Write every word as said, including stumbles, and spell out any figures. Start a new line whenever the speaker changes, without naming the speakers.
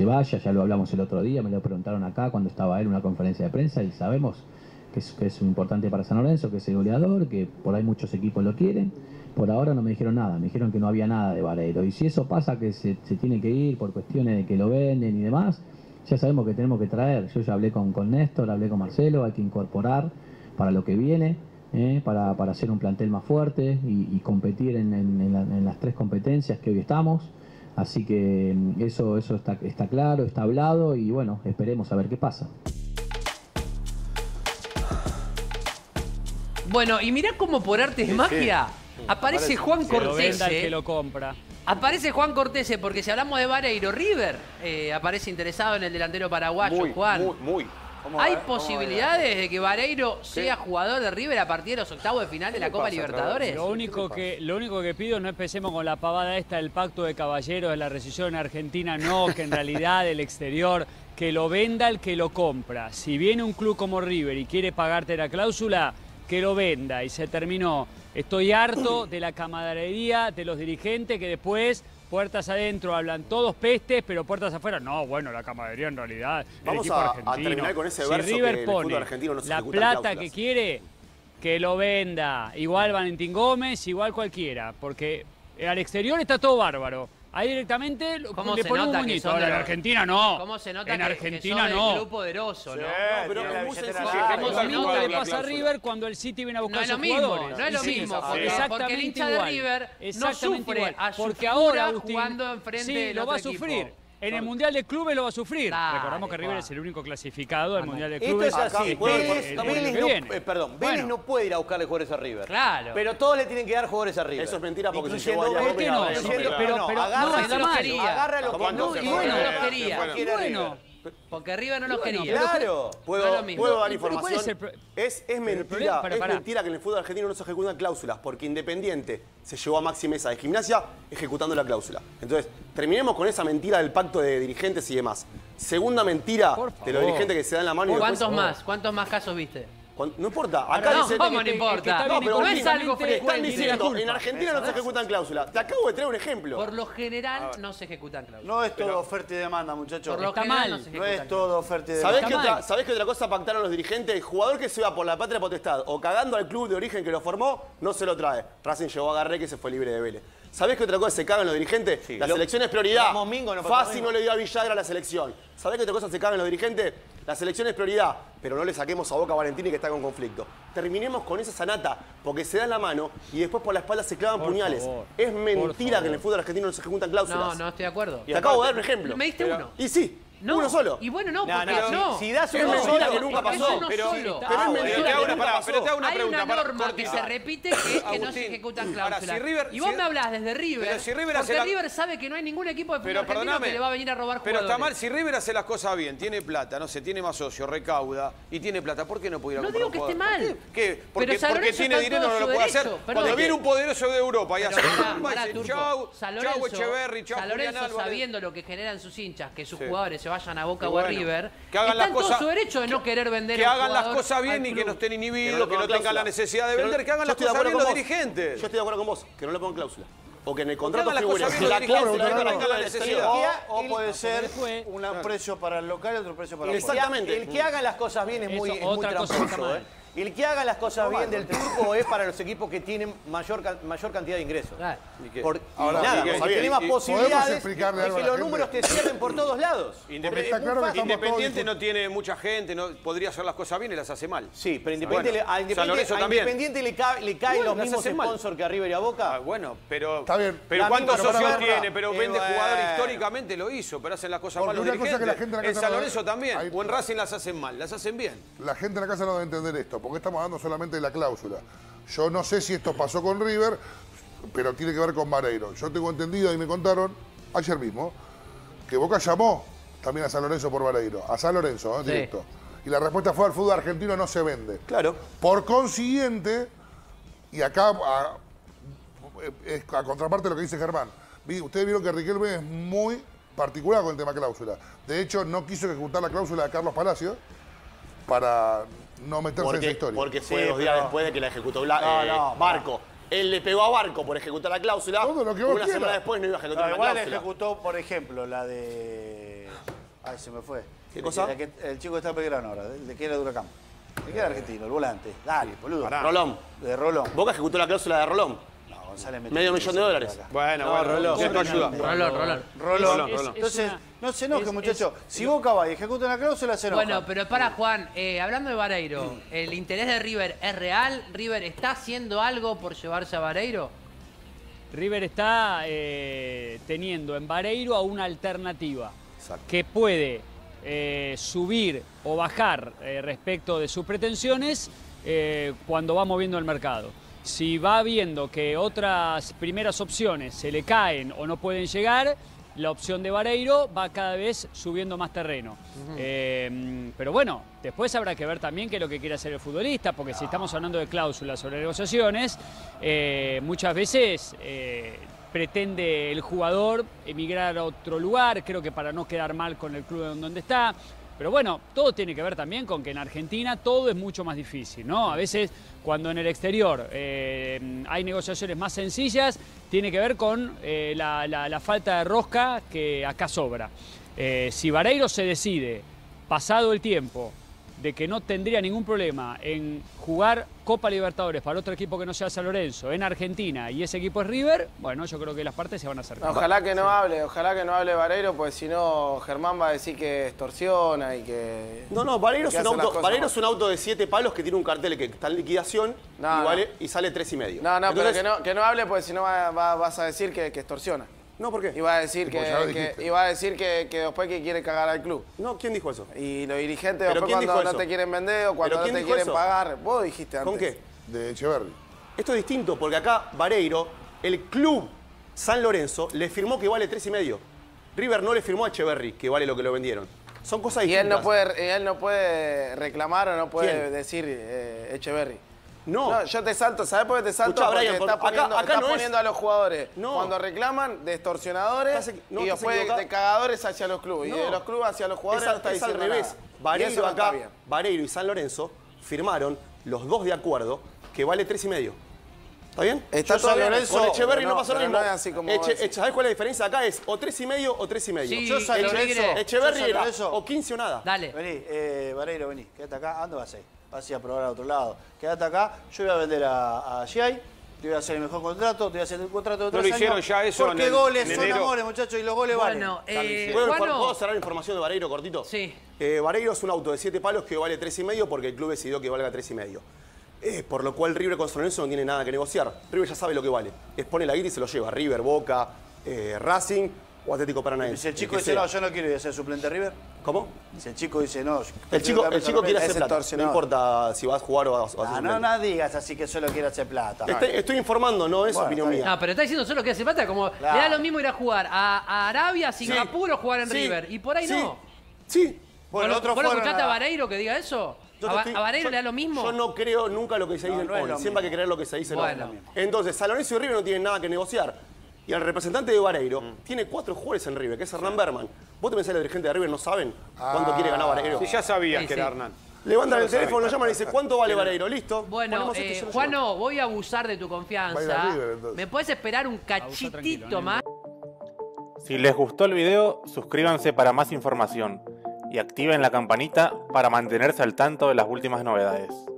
se vaya, ya lo hablamos el otro día, me lo preguntaron acá cuando estaba él en una conferencia de prensa y sabemos que es, que es importante para San Lorenzo, que es el goleador, que por ahí muchos equipos lo quieren. Por ahora no me dijeron nada, me dijeron que no había nada de Vareiro. Y si eso pasa, que se, se tiene que ir por cuestiones de que lo venden y demás, ya sabemos que tenemos que traer. Yo ya hablé con, con Néstor, hablé con Marcelo, hay que incorporar para lo que viene, eh, para, para hacer un plantel más fuerte y, y competir en, en, en, la, en las tres competencias que hoy estamos. Así que eso, eso está, está claro, está hablado y bueno, esperemos a ver qué pasa.
Bueno, y mirá cómo por arte de magia sí. aparece
Parece,
Juan
que lo
Cortese.
venda el que lo compra.
Aparece Juan Cortese, porque si hablamos de Vareiro, River eh, aparece interesado en el delantero paraguayo,
muy,
Juan.
Muy, muy.
¿Hay posibilidades de que Vareiro sea jugador de River a partir de los octavos de final de la Copa Libertadores?
Lo único que lo único que pido, no empecemos con la pavada esta del pacto de caballeros de la rescisión en Argentina, no, que en realidad el exterior, que lo venda el que lo compra. Si viene un club como River y quiere pagarte la cláusula, que lo venda y se terminó. Estoy harto de la camaradería de los dirigentes que después, puertas adentro, hablan todos pestes, pero puertas afuera, no, bueno, la camaradería en realidad, el
Vamos
equipo
a,
argentino.
a terminar con ese
si
verso
River
que el
pone
fútbol argentino no se
la
ejecutan
plata
cláusulas.
que quiere, que lo venda. Igual Valentín Gómez, igual cualquiera, porque al exterior está todo bárbaro. Ahí directamente
¿Cómo
le
se
pone un
nota que
muñito.
son
Ahora,
de
en
los-
Argentina no.
¿Cómo se nota
en
que,
Argentina
que son
no.
del club poderoso, ¿no?
Sí, pero
tiene
es
la
muy
billetera
sencillo.
larga.
Lo
se
mismo
nota
le
la
pasa a
cláusula.
River cuando el City viene a
No
buscar
es lo
sus
mismo,
jugadores.
no es lo
Sí,
mismo,
sí,
porque,
exactamente
porque el hincha de
igual.
River no
Exactamente
sufre
igual.
a su
Porque
figura
ahora, Agustín,
jugando enfrente
sí,
del
lo va a
otro
sufrir.
equipo.
En el Mundial de Clubes lo va a sufrir.
Dale,
Recordamos que River
Juan.
es el único clasificado del Mundial de
Esto
Clubes.
es así.
el-
puede-
el-
Vélez,
el-
Vélez
el que
no,
viene.
eh, perdón, Vélez
Bueno.
no puede ir a buscarle jugadores a River.
Claro.
Pero todos le tienen que dar jugadores a River.
Eso es mentira porque se
Incluyendo
llevó a
¿Por qué no?
Vélez,
Sí,
incluyendo-
pero-
no,
pero-
agarra
no,
a
está
los-
mal.
agarra a los que
¿Cuántos
no
se
y
fueron?
bueno,
no los
Se
quería.
fueron.
quiere a
Bueno.
River.
Porque River no los
Bueno,
quería.
Claro.
No es
¿Puedo,
lo mismo.
¿puedo dar
¿Y cuál
información?
es el pro-
Es, es
el
mentira,
problema- para,
es
para.
mentira que en el fútbol argentino no se ejecutan cláusulas, porque Independiente se llevó a Maxi Mesa de Gimnasia ejecutando la cláusula. Entonces, terminemos con esa mentira del pacto de dirigentes y demás. Segunda mentira
Por
de los
favor.
dirigentes que se dan la mano y después-
¿Cuántos más? ¿Cuántos más casos viste?
Cuando- No importa,
Ahora,
acá
no,
dicen...
¿cómo no
que- que
importa?
está
No,
bien
pero
no es algo
económicamente,
frecuente.
Están
tiene
diciendo,
culpa.
en Argentina no se ejecutan cláusulas. Te acabo de traer un ejemplo.
Por lo general no se ejecutan cláusulas.
No es todo oferta y demanda, muchachos.
Por lo
está
general
mal.
no se
No
ejecutan
es todo oferta y
¿Sabés
demanda.
qué,
Está
otra,
mal.
¿Sabés qué otra cosa pactaron los dirigentes? El jugador que se va por la patria potestad o cagando al club de origen que lo formó, no se lo trae. Racing llegó a Garré que se fue libre de Vélez. ¿Sabés qué otra cosa se cagan los dirigentes?
Sí,
la
lo-
selección es prioridad.
Ramos Mingo no pasó lo
Fácil
mismo.
no le dio a Villagra la selección. ¿Sabés qué otra cosa se cagan los dirigentes? La selección es prioridad, pero no le saquemos a Boca a Valentini que está con conflicto. Terminemos con esa sanata, porque se dan la mano y después por la espalda se clavan
Por
puñales.
favor,
es
por
mentira
favor.
que en el fútbol argentino no se ejecutan cláusulas.
No, no estoy de acuerdo.
Te acabo de dar un ejemplo.
Me diste
Pero-
uno.
Y sí,
No.
uno solo.
Y bueno, no,
No,
porque
no,
no.
si- si das
Es
uno
mentira
solo,
que nunca
porque
pasó.
es uno
Pero,
solo.
pero es
Ah,
mentira
bueno.
que
te hago una-
nunca
pará,
pasó.
pero te hago una
Hay
pregunta.
una
para-
norma que
cortita.
se repite que es que no se
Agustín,
ejecutan
ahora,
cláusulas.
si River-
y vos
si-
me hablas desde River,
Pero si River hace
porque
la-
River sabe que no hay ningún equipo de fútbol
Pero
argentino
perdóname,
que le va a venir a robar
pero
jugadores.
está mal, si River hace las cosas bien, tiene plata, no sé, tiene más socios, recauda y tiene plata, ¿por qué no puede ir a
No
comprar
digo
un
que esté
jugador?
mal.
¿Por qué? ¿Qué? Porque,
Pero San
porque
Lorenzo
tiene
está en
dinero
todo
no lo
su
puede hacer.
derecho.
Cuando
Perdón.
viene un poderoso de Europa y
Pero
hace
pará,
un
pará, Turco.
chau,
San
chau
Lorenzo,
Echeverri, chau
San
Julián
Lorenzo,
Álvarez.
sabiendo lo que generan sus hinchas, que sus
Sí.
jugadores se vayan a Boca
Y
o a
bueno,
River,
que hagan
está
las
en todo
cosas-
su derecho de no querer vender
Que
a un
hagan las
jugador
cosas bien
al
y que
club.
no estén inhibidos,
le
que no
pongan
tengan la
cláusula.
necesidad de
Pero
vender, que hagan
yo
las
estoy de
cosas
acuerdo
bien los
con vos.
dirigentes.
Yo estoy de acuerdo con vos, que no le pongan cláusula. O que en el contrato
hagan las
figure
cosas bien
la
los
cláusula
dirigentes,
de
que tengan la
la
necesidad.
O, o puede ser
después-
un precio para el local y otro precio para el
Exactamente.
El que haga las cosas bien es muy,
Eso,
es muy
otra cosa que está
tramposo.
mal.
¿eh? El que haga las cosas bien del truco es para los equipos que tienen mayor, ca- mayor cantidad de ingresos.
Claro.
¿Y qué?
Por,
Ahora,
nada,
¿y qué?
porque
¿Y-
tiene más
y-
posibilidades
explicarle
de
algo a
que
la
los
gente?
números te cierren por todos lados.
Independiente,
Porque
está
es
claro
muy
que
fácil.
estamos
Independiente
todos-
no tiene mucha gente, no podría hacer las cosas bien y las hace mal.
Sí, pero Independiente,
Bueno,
le- a
San
Independiente,
Lorenzo
a
también.
Independiente le, ca- le caen
Bueno,
los
las
mismos
hacen mal.
sponsors que a River y a Boca.
Ah, bueno, pero,
Está bien.
pero
La
¿cuántos
misma
socios
persona-
tiene? Pero
Eh,
vende
bueno.
jugadores históricamente lo hizo, pero hacen las cosas
Porque
mal los
una cosa
dirigentes.
que la gente en la
En
casa
San
no-
Lorenzo también,
Ahí-
o en Racing las hacen mal, las hacen bien.
La gente en la casa no debe entender esto, porque estamos hablando solamente de la cláusula. Yo no sé si esto pasó con River, pero tiene que ver con Vareiro. Yo tengo entendido y me contaron ayer mismo que Boca llamó también a San Lorenzo por Vareiro, a San Lorenzo, ¿eh?
Sí.
Directo. Y la respuesta fue: al fútbol argentino no se vende.
Claro.
Por consiguiente, y acá a, es a contraparte de lo que dice Germán, vi- ustedes vieron que Riquelme es muy particular con el tema cláusula. De hecho, no quiso ejecutar la cláusula de Carlos Palacios para no meterse en esa
Porque,
historia.
porque fue
Sí,
dos días
pero-
después de que la ejecutó Bla-
No,
eh,
no,
Barco. Él le pegó a Barco por ejecutar la cláusula.
Todo lo que vos
Una
quieras.
semana después no iba a ejecutar
No,
la
igual
cláusula.
ejecutó, por ejemplo, la de Ay, se me fue.
¿Qué
El
cosa?
que- El chico está en Belgrano ahora, de que era de Huracán. De que era argentino, el volante. Dale, boludo.
Pará.
Rolón.
De Rolón.
Boca ejecutó la cláusula de Rolón.
No, González metió
Medio
un
millón de
piso
dólares.
acá.
Bueno,
No,
bueno,
Rolón.
¿qué no ayuda?
Rolón, Rolón.
Rolón.
Es- es
Entonces,
una-
no se enoje,
es-
muchacho.
es-
Si Boca va y ejecuta una cláusula, se enoja.
Bueno, pero para Juan, eh, hablando de Vareiro, ¿el interés de River es real? ¿River está haciendo algo por llevarse a Vareiro?
River está eh, teniendo en Vareiro a una alternativa
Exacto.
que puede eh, subir o bajar eh, respecto de sus pretensiones eh, cuando va moviendo el mercado. Si va viendo que otras primeras opciones se le caen o no pueden llegar, la opción de Vareiro va cada vez subiendo más terreno. Eh, pero bueno, después habrá que ver también qué es lo que quiere hacer el futbolista, porque si estamos hablando de cláusulas sobre negociaciones, eh, muchas veces eh, pretende el jugador emigrar a otro lugar, creo que para no quedar mal con el club en donde está. Pero bueno, todo tiene que ver también con que en Argentina todo es mucho más difícil, ¿no? A veces cuando en el exterior eh, hay negociaciones más sencillas, tiene que ver con eh, la, la- la falta de rosca que acá sobra. Eh, si Vareiro se decide, pasado el tiempo, de que no tendría ningún problema en jugar Copa Libertadores para otro equipo que no sea San Lorenzo en Argentina y ese equipo es River, bueno, yo creo que las partes se van a acercar.
Ojalá que no hable, ojalá que no hable Vareiro, pues si no Germán va a decir que extorsiona y que...
No, no, Vareiro es,
que
un
hace las
auto,
cosas
Vareiro
mal.
es un auto de siete palos que tiene un cartel que está en liquidación
No,
y, vale,
no.
y sale tres y medio.
No, no,
Entonces-
pero que no, que no hable, pues si no va- va- vas a decir que, que extorsiona.
No, ¿por qué?
Y va a decir, que,
Pues ya lo
que-
dijiste.
y va a decir que, que después que quiere cagar al club.
No, ¿quién dijo eso?
Y los dirigentes
¿Pero
después
quién
cuando
dijo
no
eso?
te quieren vender o cuando
¿Pero
no
quién
te
dijo
quieren
eso?
pagar, vos dijiste antes.
¿Con qué?
De Echeverri.
Esto es distinto, porque acá Vareiro, el club San Lorenzo, le firmó que vale tres y medio. River no le firmó a Echeverri que vale lo que lo vendieron. Son cosas
Y
distintas.
él no puede, él no puede reclamar o no puede
¿Quién?
decir eh, Echeverri.
No.
No, yo te salto, ¿sabes por qué te salto?
Escuchá,
Porque
Brian, por-
estás
acá-
poniendo,
acá
estás
no es-
poniendo a los jugadores
No.
cuando reclaman de extorsionadores
Estás equi- no,
y
estás
después de,
equivocado.
de cagadores hacia los clubes.
No.
Y de los clubes hacia los
Es,
jugadores
al-
no está
es al
diciendo
revés.
nada. Y
Vareiro
eso no está
acá,
bien.
Vareiro y San Lorenzo firmaron los dos de acuerdo que vale tres y medio. ¿Está bien?
Está
Yo
todo
todavía-
Lorenzo,
con Echeverri
pero
no
no,
pasó lo
pero
mismo.
no es así como
Eche-
vos decís.
Eche- ¿Sabés cuál es la diferencia acá? Es o tres y medio o tres y medio.
Sí,
Yo San
Eche-
Lorenzo.
Echeverri
Yo San
era
Lorenzo.
o quince o nada.
Dale.
Vení, eh, Vareiro, vení. Quédate acá. ¿A dónde vas a ir? Vas a ir a probar a otro lado. Quédate acá. Yo voy a vender a, a G I. Te voy a hacer el mejor contrato. Te voy a hacer un contrato de
¿No
tres
lo hicieron
años,
ya eso
Porque
en el-
goles
en
son
enero?
amores, muchachos. Y los goles
Bueno,
valen.
eh,
¿Puedo,
Juano-
¿Puedo cerrar información de Vareiro cortito?
Sí.
Eh, Vareiro es un auto de siete palos que vale tres y medio porque el club decidió que valga tres y medio. Eh, por lo cual River con San Lorenzo no tiene nada que negociar. River ya sabe lo que vale. Expone la guita y se lo lleva. River, Boca, eh, Racing o Atlético
Y
Paranaense.
si el chico
el que
dice,
sea.
no, yo no quiero ir a ser suplente de River.
¿Cómo?
Si el chico dice, no.
El chico, el chico quiere
es
hacer plata. No
extorsionador.
importa si vas a jugar o vas a
Ah,
hacer
no,
suplente.
no digas así que solo quiere hacer plata.
Estoy, estoy informando, no es
Bueno,
opinión
está bien.
mía.
No, pero está diciendo solo que hace falta, como
Claro.
le da lo mismo ir a jugar a, a Arabia, a Singapur o jugar en
Sí,
River. Y por ahí
sí,
no.
Sí.
Bueno,
¿Vos,
otros
¿vos lo
fueron
escuchaste a
a-
Vareiro que diga eso?
Yo
¿A,
te
Va-
estoy-
a Vareiro
yo-
le da lo mismo?
Yo no creo nunca lo que se dice
No,
en
no es
ONI.
lo
Siempre hay que
mismo.
creer lo que se dice en
Bueno.
ONI. Entonces, San Lorenzo y River no tienen nada que negociar. Y el representante de Vareiro tiene cuatro jugadores en River, que es Hernán Berman. ¿Vos te pensás que los dirigentes de River no saben cuánto
Ah.
quiere ganar Vareiro?
Si ya sabías
Sí,
que
sí.
era Hernán.
Levantan
Ya
el
lo
teléfono, lo
saben.
llaman y dicen, ¿cuánto vale Vareiro? Listo.
Bueno,
ponemos esto y
eh,
se lo lleva.
Juano, voy a abusar de tu
Va a ir
confianza.
a River, entonces.
¿Me puedes esperar un
Abusa tranquilo,
cachitito
¿no?
más?
Si les gustó el video, suscríbanse para más información y activen la campanita para mantenerse al tanto de las últimas novedades.